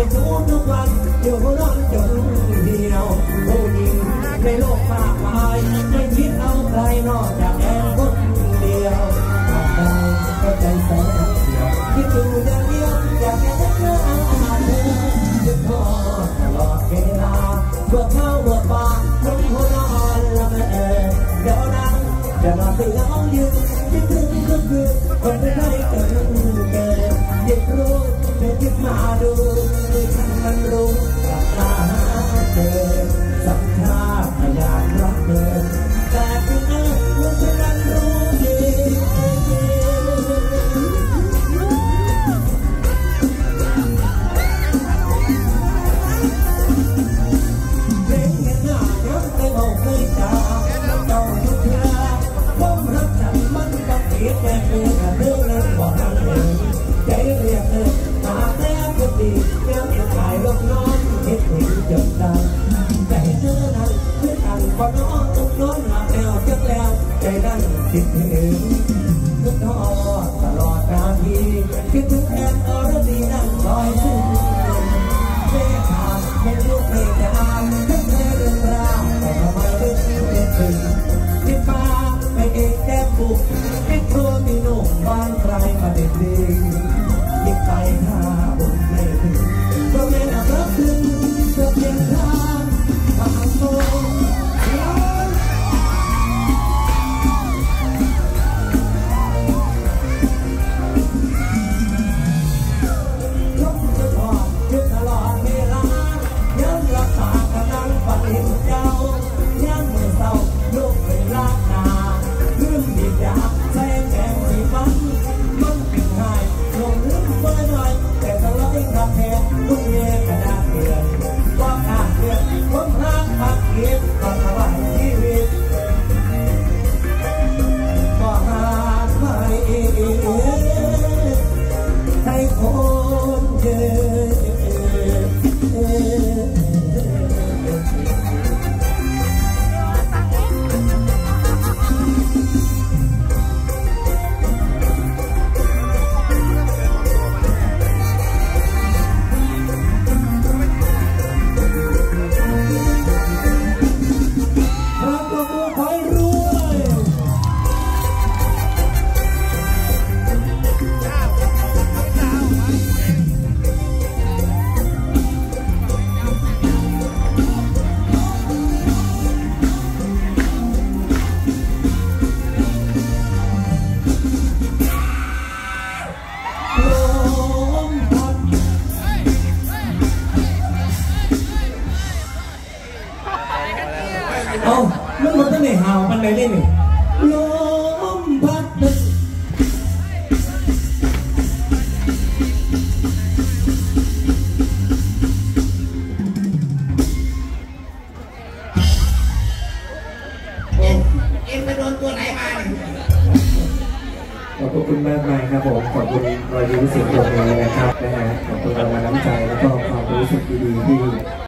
สูญทุกวันอยู่นอนจนเดียวผู้หญิงในโลกมากมายไม่คิดเอาใครนอกจากแอนคนเดียวทำได้ก็ใจแสนเดียวคิดอยู่อย่างเดียวอยากแค่เธอจะทอดตลอดเวลาเบื่อข้าวเบื่อปลาลงหัวนอนละเมอเดี๋ยวนั้นจะนอนตีน้องยืนคิดถึงก็คือคนไม่ได้เกิดอยากรู้เธอคิดมาดูด้วยฉันมันรู้กลับมาหาเธอสัมชาติอยากรักเธอแต่ถึงเมื่อฉันนั้นรู้ดีเพลงเห็นหน้าย้ำเคยบอกเคยจ่าต้องทุกเธอผมรักฉันมันต้องเสียแค่เพื่อเรื่องนั้นบอกนั่นเองใจเรียกเธอมาแล้วก็ดียังจะถ่ายลงนอนเห็นถึงจนดังใจเธอนั้นคืออันพอนอนตุกนอนหลับแล้วจักแล้วใจนั้นคิดถึงทุกทอดตลอดนาทีคิดถึงแอนอรดีนั่งคอยซึ้งไม่ขาดไม่ลุกไม่จะอ่านทั้งแค่เรื่องราวแต่ทำไมไม่ถึงที่ฟ้าไม่เอกแก้บุกที่ครัวมีหนุ่มบ้านใครมาเด็ดดียิ่งไปถ้าบุญไม่ถึงก็ไม่น่ารักถึงจะเพียงทางทางโตเอามันมันตั้งแต่หาวมันเลยเล่นนี่ลมพัดเอ็มไปโดนตัวไหนมาขอบคุณมากมายครับผมขอบคุณรอยยิ้มเสียงปรบมือนะครับขอบคุณรางวัลน้ำใจแล้วก็ความรู้สึกดีๆที่